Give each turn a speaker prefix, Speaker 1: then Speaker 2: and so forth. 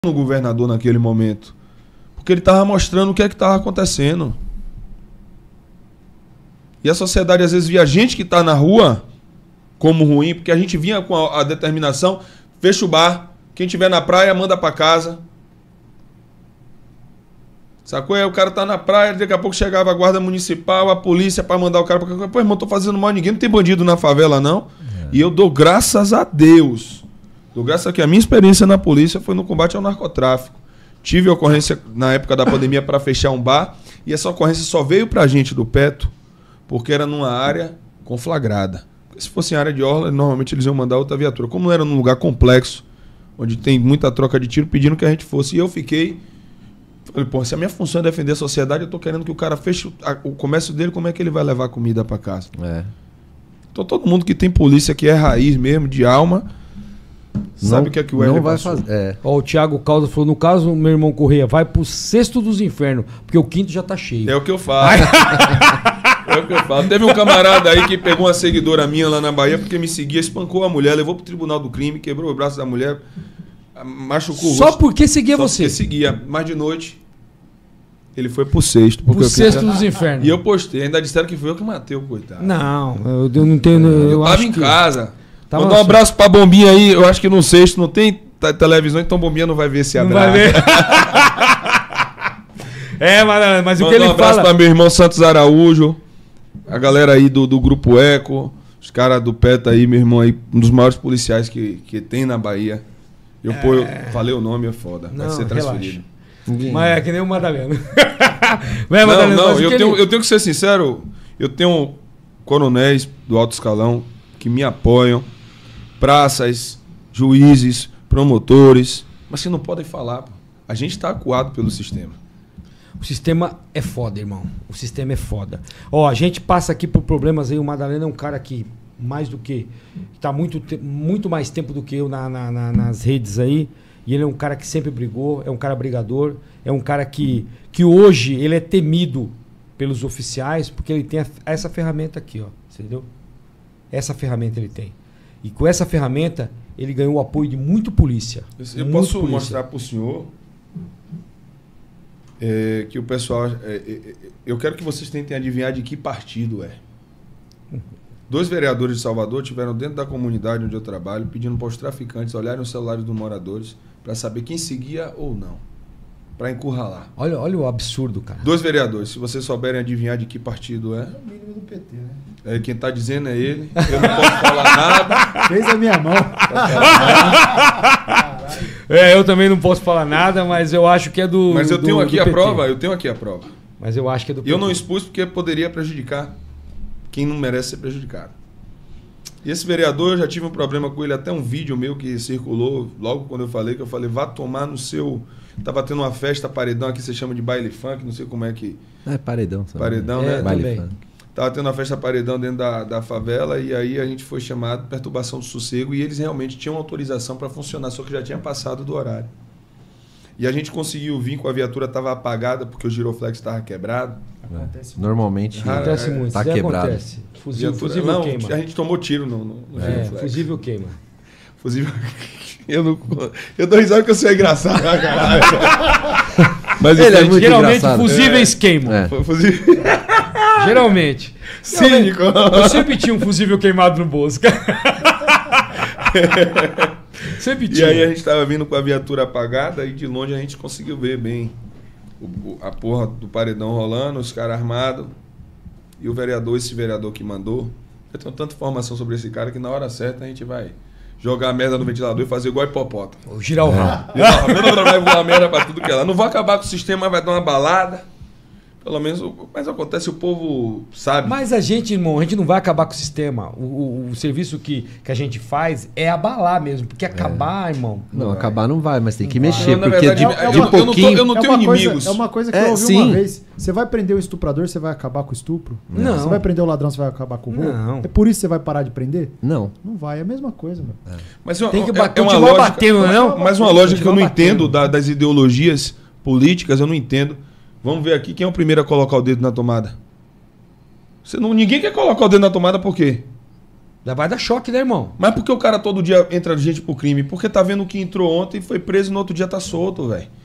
Speaker 1: no governador naquele momento. Porque ele estava mostrando o que é que estava acontecendo. E a sociedade às vezes via a gente que está na rua como ruim, porque a gente vinha com a determinação, fecha o bar, quem estiver na praia manda para casa. Sacou? Aí o cara tá na praia, daqui a pouco chegava a guarda municipal, a polícia para mandar o cara para... Pô, irmão, tô fazendo mal a ninguém, não tem bandido na favela não. E eu dou graças a Deus. Dou graças a que a minha experiência na polícia foi no combate ao narcotráfico. Tive ocorrência na época da pandemia para fechar um bar, e essa ocorrência só veio pra gente do Peto porque era numa área conflagrada. Se fosse em área de orla, normalmente eles iam mandar outra viatura. Como não era num lugar complexo, onde tem muita troca de tiro, pedindo que a gente fosse. E eu fiquei... Falei, pô, se a minha função é defender a sociedade, eu tô querendo que o cara feche o comércio dele, como é que ele vai levar comida para casa? Então todo mundo que tem polícia, que é raiz mesmo, de alma, sabe o que é que o Hélio
Speaker 2: vai
Speaker 1: passou.
Speaker 2: fazer.
Speaker 3: Ó, o Thiago Caldas falou, no caso, meu irmão Correia, vai pro sexto dos infernos, porque o quinto já tá cheio.
Speaker 1: É o que eu falo. É o que eu falo. Teve um camarada aí que pegou uma seguidora minha lá na Bahia porque me seguia, espancou a mulher, levou pro tribunal do crime, quebrou o braço da mulher, machucou o rosto.
Speaker 3: Só porque seguia
Speaker 1: Só
Speaker 3: você?
Speaker 1: Porque seguia. Mas de noite, ele foi pro sexto. Porque
Speaker 3: Pro sexto dos infernos.
Speaker 1: E eu postei. Ainda disseram que foi eu que matei o coitado.
Speaker 3: Não, eu não tenho...
Speaker 1: Eu tava
Speaker 3: acho
Speaker 1: em
Speaker 3: que...
Speaker 1: casa.
Speaker 3: Tava
Speaker 1: Mandar um abraço pra Bombinha aí. Eu acho que no sexto não tem televisão, então Bombinha não vai ver esse abraço.
Speaker 3: Não vai ver. Mas o que ele
Speaker 1: um abraço
Speaker 3: fala...
Speaker 1: pra meu irmão Santos Araújo, a galera aí do Grupo Eco, os caras do PETA aí, meu irmão aí, um dos maiores policiais que tem na Bahia. Eu falei o nome, é foda. Vai ser transferido.
Speaker 3: Mas é que nem o Madalena.
Speaker 1: Eu tenho que ser sincero, eu tenho coronéis do alto escalão que me apoiam, praças, juízes, promotores, mas que não podem falar. Pô. A gente está acuado pelo sistema.
Speaker 3: O sistema é foda, irmão. O sistema é foda. Ó, a gente passa aqui por problemas aí. O Madalena é um cara que, mais do que... Tá muito mais tempo do que eu nas redes aí. E ele é um cara que sempre brigou. É um cara brigador. É um cara que hoje ele é temido pelos oficiais porque ele tem essa ferramenta aqui, ó. Entendeu? Essa ferramenta ele tem. E com essa ferramenta, ele ganhou o apoio de muito polícia.
Speaker 1: Eu posso mostrar para o senhor... que o pessoal... eu quero que vocês tentem adivinhar de que partido é. 2 vereadores de Salvador estiveram dentro da comunidade onde eu trabalho pedindo para os traficantes olharem os celulares dos moradores para saber quem seguia ou não. Para encurralar.
Speaker 3: Olha o absurdo, cara.
Speaker 1: 2 vereadores. Se vocês souberem adivinhar de que partido é...
Speaker 4: É o mínimo do PT, né?
Speaker 1: Quem está dizendo é ele. Eu não posso falar nada.
Speaker 4: Fez a minha mão.
Speaker 3: Eu também não posso falar nada, mas eu acho que é do...
Speaker 1: Mas eu tenho aqui a
Speaker 3: PT.
Speaker 1: prova. Eu tenho aqui a prova.
Speaker 3: Mas eu acho que é do PT.
Speaker 1: Eu não expus porque poderia prejudicar quem não merece ser prejudicado. E esse vereador, eu já tive um problema com ele, até um vídeo meu que circulou logo quando eu falei, vá tomar no seu... Tava tendo uma festa paredão aqui, você chama de baile funk, não sei como é que...
Speaker 2: É paredão. Sabe?
Speaker 1: Paredão, né?
Speaker 2: Baile funk.
Speaker 1: Tava tendo uma festa paredão dentro da favela e aí a gente foi chamado de perturbação do sossego e eles realmente tinham autorização para funcionar, só que já tinha passado do horário. E a gente conseguiu vir com a viatura, estava apagada porque o giroflex estava quebrado.
Speaker 4: Acontece
Speaker 2: Normalmente
Speaker 3: Acontece muito,
Speaker 2: tá
Speaker 3: isso
Speaker 2: quebrado.
Speaker 3: Acontece. Fusível
Speaker 1: Não,
Speaker 3: queima.
Speaker 1: a gente tomou tiro no giroflex.
Speaker 3: Fusível queima.
Speaker 1: Fusível... Eu dou risada que eu sou engraçado. Mas
Speaker 2: ele é muito
Speaker 3: geralmente
Speaker 2: engraçado.
Speaker 3: fusíveis queimam.
Speaker 1: Fusível...
Speaker 3: Geralmente.
Speaker 1: Cínico.
Speaker 3: Eu sempre tinha um fusível queimado no bolso, cara. Sempre tinha.
Speaker 1: E aí a gente tava vindo com a viatura apagada e de longe a gente conseguiu ver bem a porra do paredão rolando, os caras armados. E o vereador, esse vereador que mandou, eu tenho tanta informação sobre esse cara que na hora certa a gente vai jogar a merda no ventilador e fazer igual hipopótamo.
Speaker 3: Girar o rabo.
Speaker 1: Vai voar a merda pra tudo que é lá. Não vai acabar com o sistema, mas vai dar uma balada. Pelo menos, mas acontece, o povo sabe.
Speaker 3: Mas a gente, irmão, a gente não vai acabar com o sistema. O serviço que a gente faz é abalar mesmo. Porque acabar, irmão...
Speaker 2: Não, acabar não vai, mas tem que mexer.
Speaker 1: Não, na
Speaker 2: porque
Speaker 1: verdade,
Speaker 2: de pouquinho...
Speaker 1: eu não tenho inimigos.
Speaker 4: É uma coisa que eu ouvi uma vez. Você vai prender o estuprador, você vai acabar com o estupro?
Speaker 3: Não.
Speaker 4: Você vai prender o ladrão, você vai acabar com o roubo?
Speaker 3: Não.
Speaker 4: É por isso que você vai parar de prender?
Speaker 2: Não.
Speaker 4: Não vai, é a mesma coisa, meu.
Speaker 1: Mas
Speaker 3: Tem que
Speaker 1: uma
Speaker 3: continuar
Speaker 1: lógica,
Speaker 3: batendo, não?
Speaker 1: Mas uma lógica que eu não
Speaker 3: Continuar
Speaker 1: entendo das ideologias políticas, eu não entendo. Vamos ver aqui quem é o primeiro a colocar o dedo na tomada. Ninguém quer colocar o dedo na tomada por quê?
Speaker 3: Vai dar choque, né, irmão?
Speaker 1: Mas por que o cara todo dia entra gente pro crime? Porque tá vendo que entrou ontem e foi preso e no outro dia tá solto, velho.